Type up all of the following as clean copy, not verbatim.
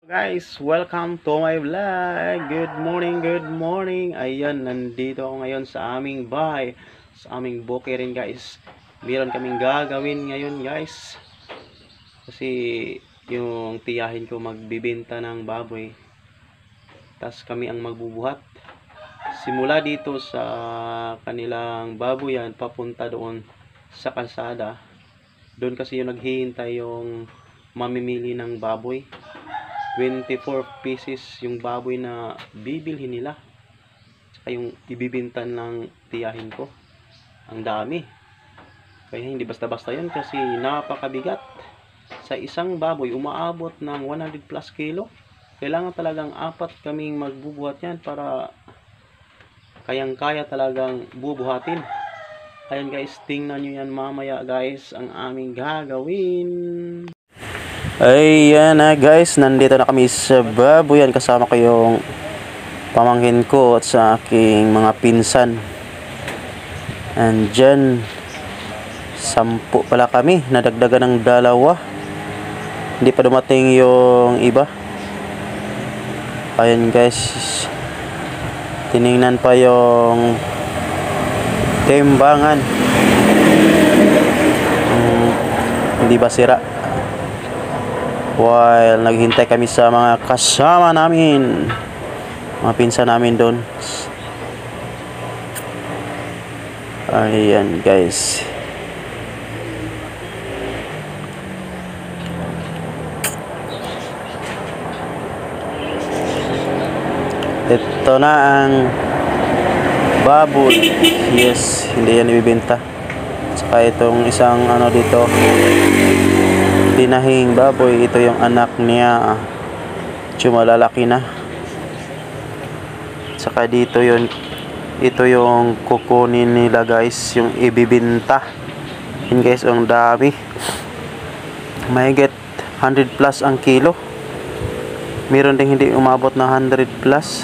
Guys, welcome to my vlog. Good morning, good morning. Ayan, nandito ako ngayon sa aming bahay, sa aming bukirin guys. Meron kaming gagawin ngayon guys. Kasi yung tiyahin ko magbibenta ng baboy. Tas kami ang magbubuhat. Simula dito sa kanilang baboyan, papunta doon sa kalsada. Doon kasi yung naghihintay yung mamimili ng baboy. 24 pieces yung baboy na bibilhin nila. Tsaka yung ibibintan ng tiyahin ko. Ang dami. Kaya hindi basta-basta yun kasi napakabigat. Sa isang baboy, umaabot ng 100 plus kilo. Kailangan talagang apat kaming magbubuhat yan para kayang-kaya talagang bubuhatin. Ayan guys, tingnan nyo yan mamaya guys ang aming gagawin. Ayan na guys, nandito na kami sa baboyan. Kasama ko yung pamangkin ko at sa aking mga pinsan. Andyan, 10 pala kami, nadagdagan ng 2. Hindi pa dumating yung iba. Ayan guys, tiningnan pa yung timbangan. Hindi ba sira? While naghintay kami sa mga kasama namin, mga pinsan namin doon. Ayan guys, ito na ang baboy. Yes, hindi yan ibibenta. Saka itong isang ano dito, dinahing baboy, ito yung anak niya, malalaki na. Saka dito yun, ito yung kukunin nila guys, yung ibibinta. Yun guys, ang dami, mahigit 100 plus ang kilo. Meron din hindi umabot na 100 plus,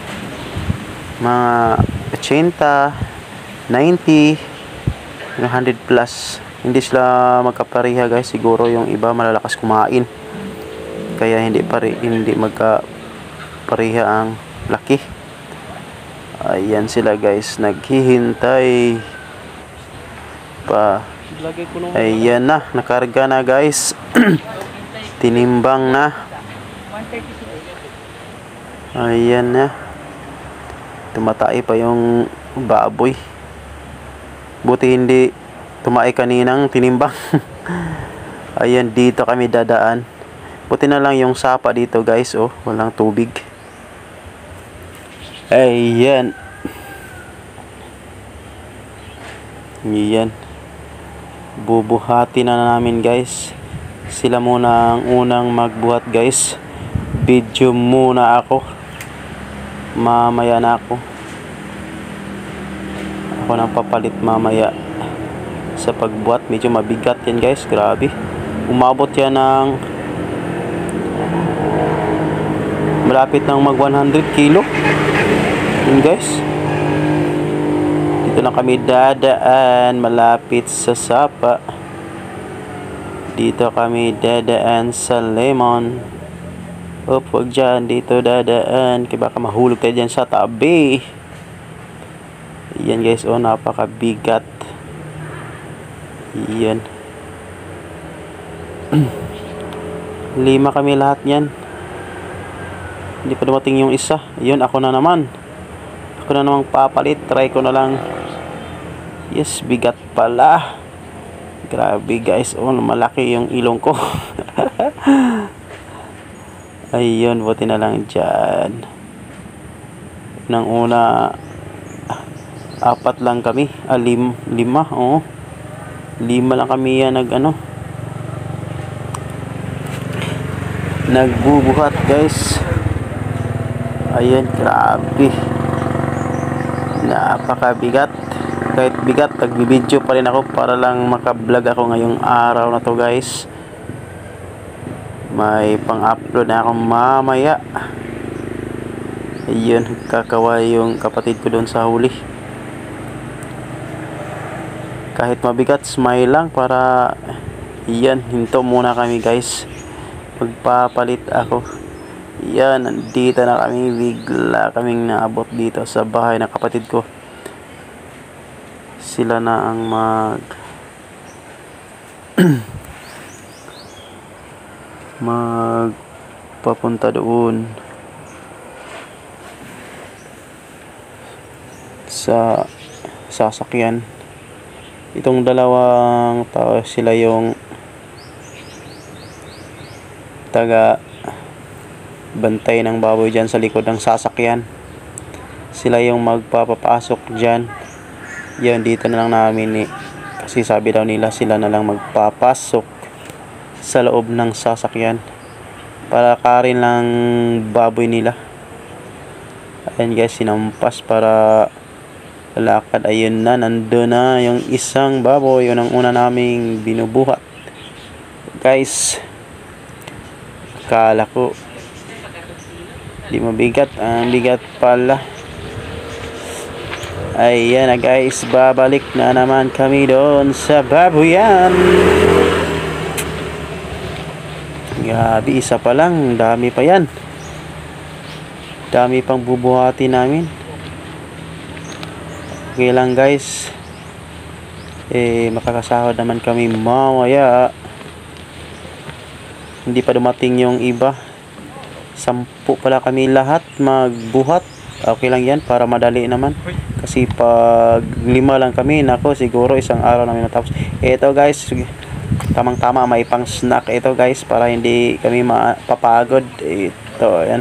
mga 80, 90, 100 plus. Hindi sila magkapareha guys, siguro yung iba malalakas kumain, kaya hindi magkapareha ang laki. Ayan sila guys, naghihintay pa. Ayan na, nakarga na guys. Tinimbang na. Ayan na, tumatay pa yung baboy. Buti hindi tumai kaninang tinimbang. Ayan, dito kami dadaan. Buti na lang yung sapa dito guys, oh, walang tubig. Ayan. Ayan, bubuhati na namin guys. Sila muna ang unang magbuhat guys. Video muna ako, mamaya na ako nang papalit mamaya sa pagbuhat. Medyo mabigat yan guys, grabe. Umabot yan ng malapit ng mag 100 kilo yun guys. Dito na kami dadaan, malapit sa sapa. Dito kami dadaan sa lemon. Wag dyan, dito dadaan, kaya baka mahulog tayo dyan sa tabi. Yan guys, oh, napakabigat. Yan. 5 kami lahat yan. Hindi pa dumating yung isa. Yun, ako na naman papalit. Try ko na lang. Yes, bigat pala. Grabe guys, oh, malaki yung ilong ko. Ayun, buti na lang dyan. Nang una 4 lang kami, 5, oh, 5 lang kami yan nagbubuhat guys. Ayan, grabe, napakabigat. Kahit bigat, nagbibideo pa rin ako para lang makablog ako ngayong araw na to guys. May pang-upload na ako mamaya. Ayun, kakaway yung kapatid ko doon sa huli. Kahit mabigat, smile lang para. Iyan, hinto muna kami guys, magpapalit ako. Yan, nandito na kami. Bigla kaming naabot dito sa bahay ng kapatid ko. Sila na ang magpapunta doon sa sasakyan. Itong dalawang tao, sila yung taga bantay ng baboy dyan sa likod ng sasakyan. Sila yung magpapapasok dyan. Yan, dito na lang namin kasi sabi daw nila sila na lang magpapasok sa loob ng sasakyan para karin lang baboy nila. Ayan guys, sinampas para lakad. Ayun na, nandun na yung isang baboy. Yun ang una naming binubuhat guys. Akala ko di mabigat, ang bigat pala. Ayan na guys, babalik na naman kami doon sa baboyan. Grabe, isa pa lang, dami pa yan. Dami pang bubuhati namin. Okay lang guys, makakasahod naman kami mamaya. Hindi pa dumating yung iba. 10 pala kami lahat magbuhat. Okay lang yan para madali naman. Kasi pag 5 lang kami, nako siguro isang araw namin matapos. Ito guys, tamang tama, may pang snack ito guys para hindi kami mapapagod. Ito, yan.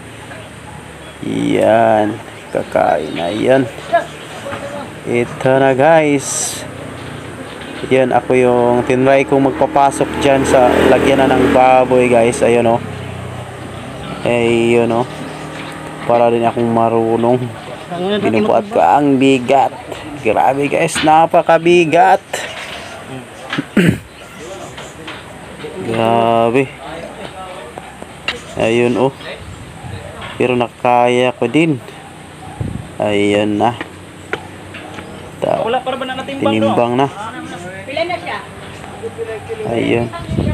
Yan, kakain na yan. Ito na guys. Yan, ako yung tinry kong magpapasok dyan sa lagyan na ng baboy guys. Ayun o. Ayun o. Para din akong marunong. Binubuhat ko, ang bigat. Grabe guys, napakabigat. Grabe. Ayun oh. Pero nakaya ko din. Ayan na. Tinimbang na. Ayun.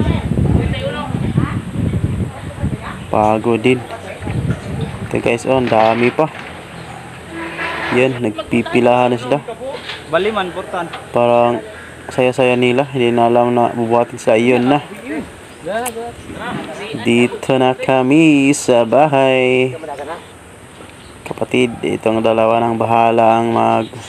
Pagod din. Ito guys, oh, dami pa. Yan, nagpipilahan na sila. Baliman, portan. Parang saya-saya nila. Hindi na alam na bubuhatin sa iyon na. Dito na kami sa bahay. Kapatid, itong dalawa ng bahala ang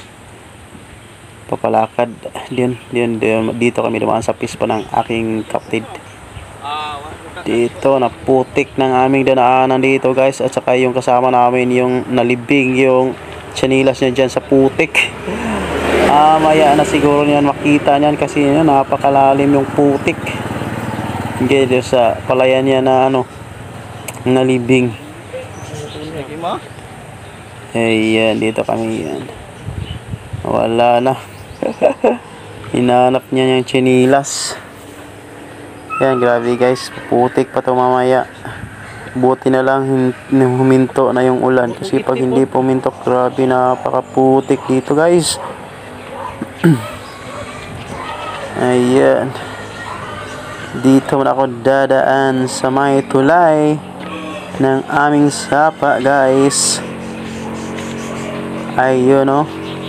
papalakad. Dito kami dumaan sa pispa ng aking kapatid. Dito, naputik ng aming danaanan dito guys. At saka yung kasama namin, yung nalibing yung chanilas niya dyan sa putik. Maya na siguro niyan makita niyan kasi napakalalim yung putik. Dito sa palayan niya na nalibing. Ayan, dito kami yan. Wala na. Hinanap niya yung chanilas. Yan, grabe guys, putik pa to mamaya. Buti na lang huminto na yung ulan. Kasi pag hindi puminto, grabe, napakaputik dito guys. Ayan. Dito na ako dadaan sa may tulay ng aming sapa guys. Ayun oh.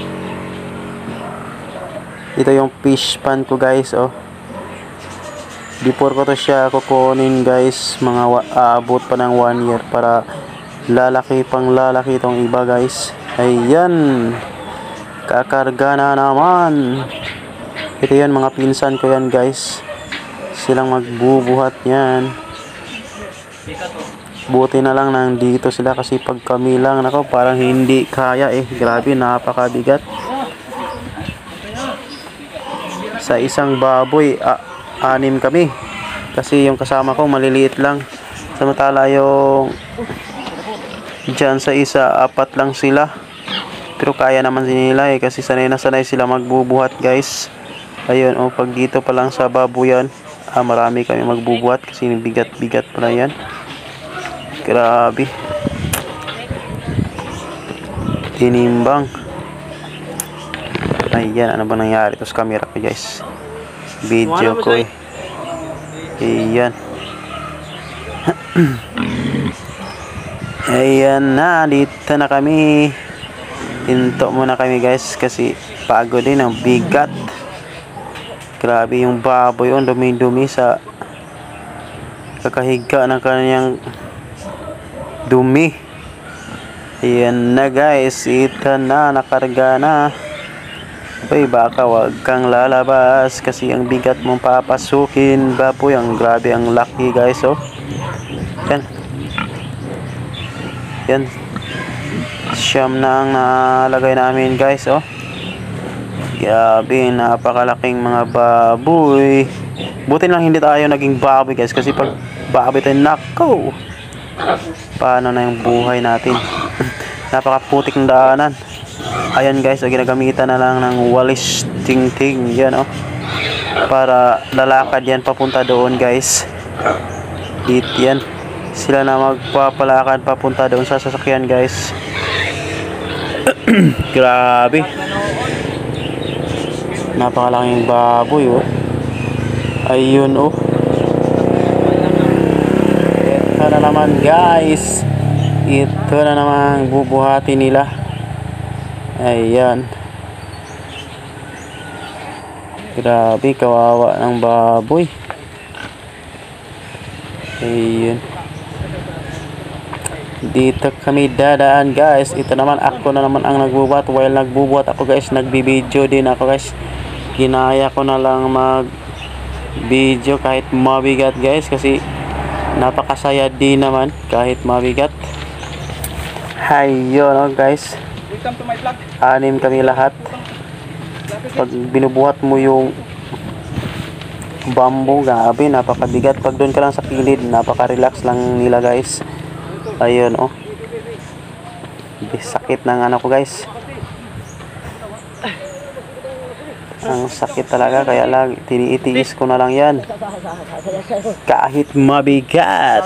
Ito yung fish pan ko guys oh. Before ko to siya kukunin guys, mga aabot pa ng 1 year para lalaki pang lalaki itong iba guys. Ayan, kakarga na naman. Ito yan, mga pinsan ko yan guys, silang magbubuhat yan. Buti na lang nandito sila kasi pag kami lang, nako, parang hindi kaya grabe, napakabigat. Sa isang baboy 6 kami kasi yung kasama ko maliliit lang, samantala yung dyan sa isa 4 lang sila, pero kaya naman nila kasi sanay na sanay sila magbubuhat guys. Ayun oh, pag dito pa lang sa baboyan, marami kami magbubuhat kasi bigat pala yan. Grabe, tinimbang. Ayan, ano ba nangyari ito sa camera ko guys, video ko Ayan. Ayan na, dito na kami. Hinto muna kami guys kasi pagod din, ang bigat. Grabe yung baboy, yung dumi-dumi sa kakahiga ng kanyang dumi. Ayan na guys, ito na, nakarga na. Ay, baka wag kang lalabas kasi ang bigat mong papasukin. Baboy, ang grabe, ang laki guys, oh. Yan. Yan. Siyam na ang nalagay namin guys, oh. Grabe, napakalaking mga baboy. Buti lang hindi tayo naging baboy guys, kasi pag baboy tayo, nako, paano na yung buhay natin. Napakaputik ng daanan. Ayan guys, so ginagamitan na lang ng walis ting-ting yan, oh, para lalakad yan papunta doon guys. Dito yan, sila na magpapalakad papunta doon sa sasakyan guys. Grabe, napakalaking baboy, oh. Ayun, oh. Ito na naman guys, ito na naman bubuhati nila. Ayan, grabe, kawawa ng baboy. Ayun, dito kami dadaan guys. Ito naman, ako na naman ang nagbubuhat. While nagbubuhat ako guys, nagbibideo din ako guys. Ginaya ko na lang mag video kahit mabigat guys, kasi napakasaya din naman kahit mabigat. Ayun, oh guys, welcome to my vlog. Anim kami lahat. Pag binubuhat mo yung bamboo, grabe, napakabigat. Pag doon ka lang sa kilid, napaka-relax lang nila guys. Ayun, oh. Sakit ng ano ko guys. Ang sakit talaga, kaya lang tiniitiis ko na lang yan kahit mabigat.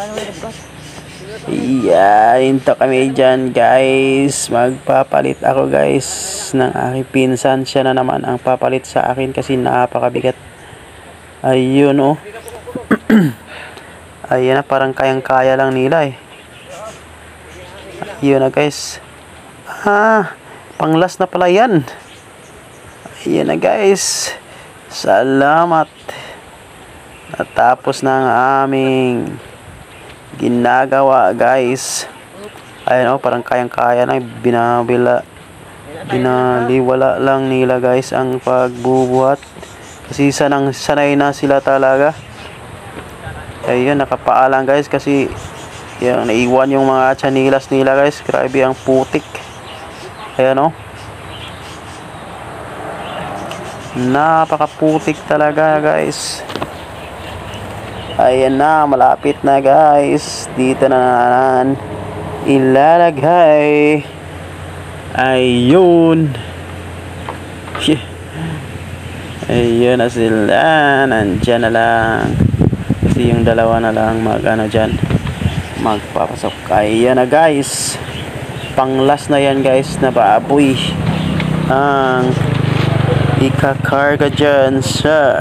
Yan, ito kami dyan guys. Magpapalit ako guys ng aking pinsan. Siya na naman ang papalit sa akin kasi napakabigat. Ayun, oh. Ayun na, parang kayang-kaya lang nila, eh. Ayun na guys. Panglas na pala yan. Ayun na guys. Salamat. Natapos na ang aming ginagawa guys. Ayun, oh, parang kayang-kaya na. Binaliwala lang nila guys ang pagbubuhat kasi sanay na sila talaga. Ayun, nakapaalang guys kasi yung naiwan yung mga chanilas nila guys. Grabe ang putik. Ayan, oh, napakaputik talaga guys. Ayan na, malapit na guys. Dito na naman ilalagay. Ayun. Ayun na sila. Nandyan na lang. Kasi yung dalawa na lang magpapasok. Ayan na guys. Panglas na yan guys na baboy ang ikakarga dyan sa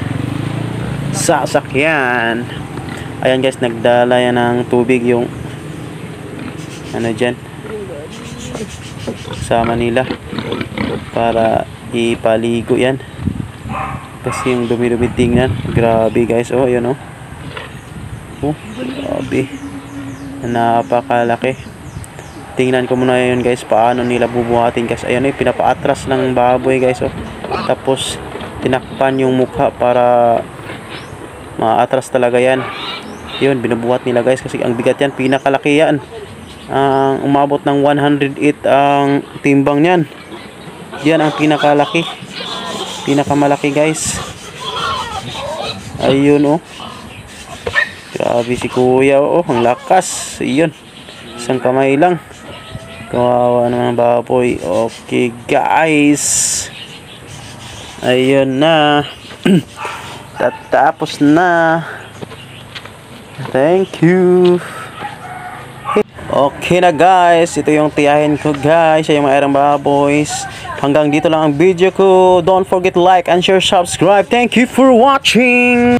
sasakyan. Ayan guys, nagdala yan ng tubig yung ano dyan sama nila para ipaligo yan kasi yung dumi-dumi tingnan. Grabe guys, oh, yun, oh. Oh, grabe, napakalaki. Tingnan ko muna yun guys, paano nila bubuhatin guys. Ayan, eh, pinapaatras ng baboy guys, oh. Tapos tinakpan yung mukha para maatras talaga yan. Yun, binubuhat nila guys kasi ang bigat yan, pinakalaki yan. Umabot ng 108 ang timbang niyan. Yan ang pinakalaki, pinakamalaki guys. Ayun, oh. Grabe si kuya, oh, ang lakas. Ayun, isang kamay lang. Kawawa naman ang baboy. Okay guys, ayun na. Tatapos na. Thank you. Okay na guys, ito yung tiyahin ko guys, yung mga erang baboys. Hanggang dito lang ang video ko. Don't forget to like and share, subscribe. Thank you for watching.